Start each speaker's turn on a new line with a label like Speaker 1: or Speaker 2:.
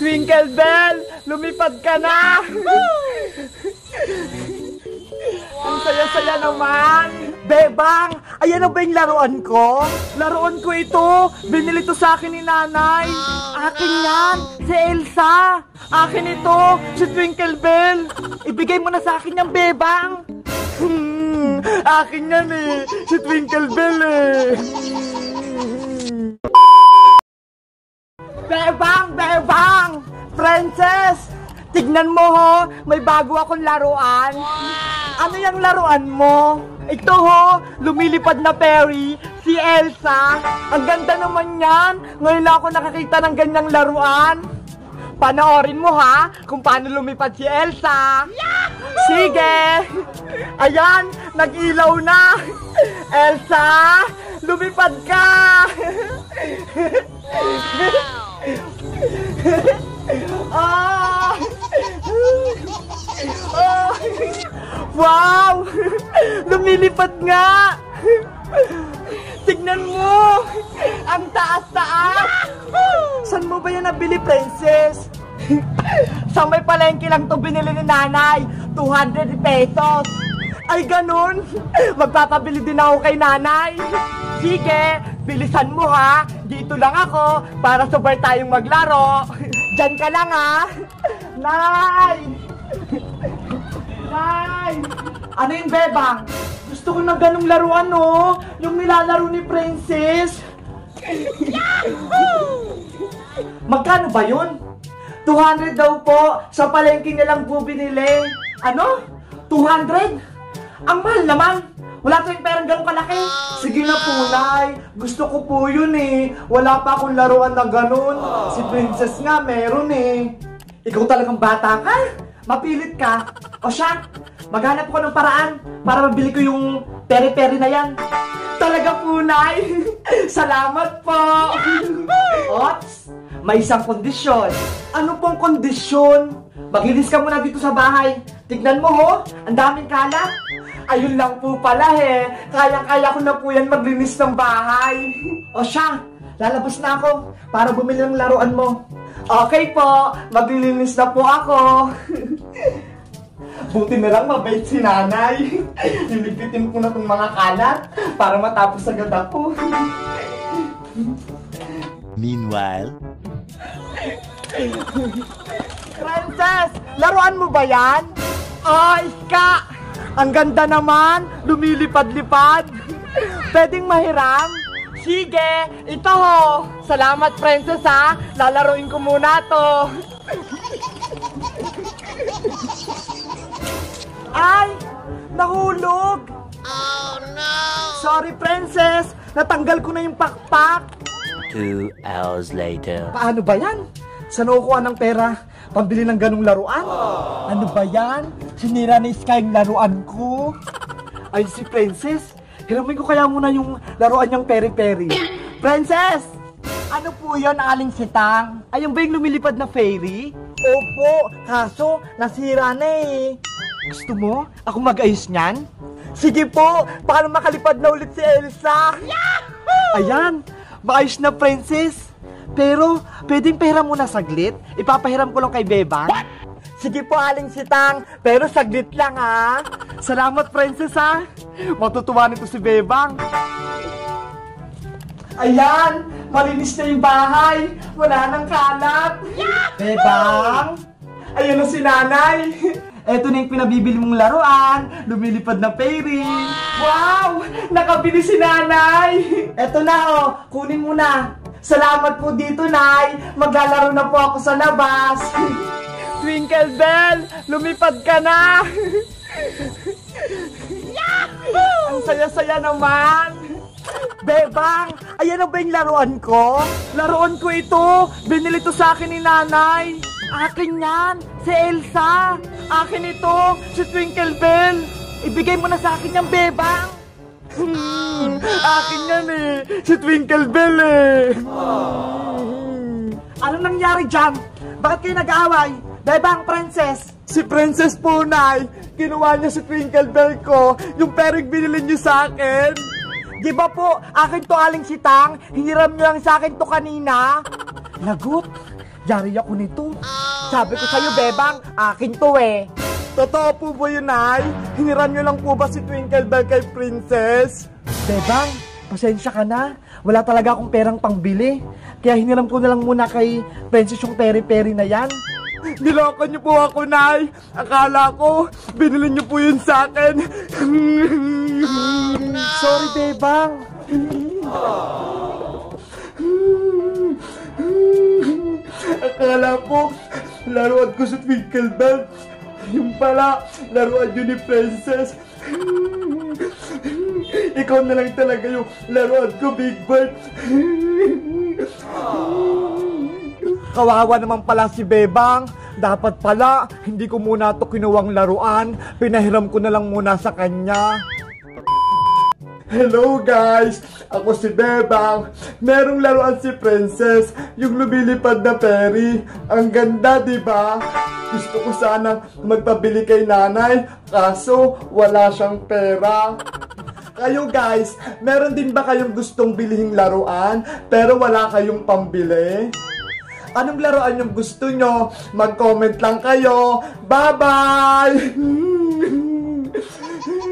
Speaker 1: Twinkle Bell, lumipad ka na! Ang saya-saya naman! Bebang, ayan na ba yung laruan ko? Laruan ko ito! Binili to sa akin ni nanay! Akin yan! Si Elsa! Akin ito! Si Twinkle Bell! Ibigay mo na sa akin yung Bebang! Akin yan eh! Si Twinkle Bell eh! Bebang! Bebang! Princess! Tignan mo ho! May bago akong laruan! Ano yung laruan mo? Ito ho! Lumilipad na fairy! Si Elsa! Ang ganda naman yan! Ngayon lang ako nakakita ng ganyang laruan! Panoorin mo ha! Kung paano lumipad si Elsa! Sige! Ayan! Nag-ilaw na! Elsa! Lumipad ka! Ah! Ah! Wow! Lumilipad nga! Tignan mo! Ang taas-taas! Saan mo ba yan nabili, Princess? Sa may palengke lang to binili ni nanay. 200 pesos. Ay, ganun? Magpapabili din ako kay nanay. Sige, bilisan mo ha. Dito lang ako para sabay tayong maglaro. Diyan ka lang ha. Nay! Nay! Ano yung Bebang? Gusto ko ng ganung laruan no? Yung nilalaro ni Princess. Magkano ba yun? 200 daw po. Sa palengke nilang po binili. Ano? 200? Ang mahal naman. Wala tayong perang ganun kalaki. Sige na po, Nay. Gusto ko po yun eh. Wala pa akong laruan na ganun. Si Princess nga meron eh. Ikaw talagang bata ka? Mapilit ka? O siya, maghanap ko ng paraan para mabili ko yung peri-peri na yan. Talaga po, Nay. Salamat po. Ots, may isang kondisyon. Ano pong kondisyon? Maglinis ka muna dito sa bahay. Tignan mo ho, ang daming kalat. Ayun lang po pala eh. Kaya-kaya ko na po yan maglinis ng bahay. O siya, lalabas na ako para bumili ng laruan mo. Okay po, maglilinis na po ako. Buti na lang mabait si nanay. Nilipitin ko na itong mga kalat para matapos agad ako.
Speaker 2: Meanwhile,
Speaker 1: Princess, laruan mo ba yan? Oh, Iska! Ang ganda naman! Lumilipad-lipad! Pwedeng mahiram? Sige! Ito ho! Salamat, Princess ha! Lalaruin ko muna to! Ay! Nahulog!
Speaker 3: Oh no!
Speaker 1: Sorry, Princess! Natanggal ko na yung pakpak!
Speaker 2: 2 hours later.
Speaker 1: Paano ba yan? Saan ako kuha ng pera? Pambili ng ganung laruan? Ano ba yan? Sinira ni Sky yung laruan ko. Ay, si Princess. Hiramin ko kaya muna yung laruan niyang peri-peri. Princess! Ano po yun, Aling Sitang? Ayun ba yung lumilipad na fairy? Opo, kaso nasira na eh. Gusto mo? Ako mag-ayos niyan? Sige po, paano makalipad na ulit si Elsa? Yahoo! Ayan, maayos na, Princess. Pero, pwedeng pahiram muna saglit? Ipapahiram ko lang kay Bebang? What? Sige po, Aling Sitang, pero saglit lang ha. Salamat, Princess ha. Matutuwa nito si Bebang. Ayan, malinis na yung bahay. Wala nang kalat. Bebang, ayan na si nanay. Eto na yung pinabibili mong laruan. Lumilipad na fairy. Wow, nakabili si nanay. Eto na oh, kunin mo na. Salamat po dito, Nay. Maglalaro na po ako sa labas. Twinkle Bell, lumipad ka na. Ang saya-saya naman. Bebang, ayan na ba yung laruan ko? Laruan ko ito. Binili to sa akin ni nanay. Akin yan, si Elsa. Akin ito, si Twinkle Bell. Ibigay mo na sa akin yung Bebang. Akin yan eh, si Twinkle Bell eh. Ano nangyari dyan? Bakit kayo nag-aaway? Bebang, Princess. Si Princess po, Nay. Kinuha niya si Twinkle Bell ko, yung pereng binili niyo sa akin. Di ba po, akin to, Aling Sitang? Hiniram niyo lang sa akin to kanina. Lagot, Yari ako nito. Sabi ko sa'yo, Bebang, akin to eh. Totoo po ba yun, Nay? Hiniram niyo lang po ba si Twinkle Bell kay Princess? Bebang, pasensya ka na. Wala talaga akong perang pangbili. Kaya hiniram ko na lang muna kay Princess yung peri-peri na yan. Niloko niyo po ako, Nay. Akala ko, binili niyo po yun sa akin. Sorry, Bebang. Akala ko, laruan ko sa Twinkle Bell. Yung pala, laruan yun ni Princess. Ikaw na lang talaga yung laruan ko, Big Bird. Kawawa naman pala si Bebang. Dapat pala, hindi ko muna ito kinuwang laruan. Pinahiram ko na lang muna sa kanya. Hello guys! Ako si Bebang. Merong laruan si Princess, yung lumilipad na peri. Ang ganda, di ba? Gusto ko sana magpabili kay nanay, kaso wala siyang pera. Kayo guys, meron din ba kayong gustong bilhing laruan, pero wala kayong pambili? Anong laruan yung gusto nyo? Mag-comment lang kayo. Bye-bye!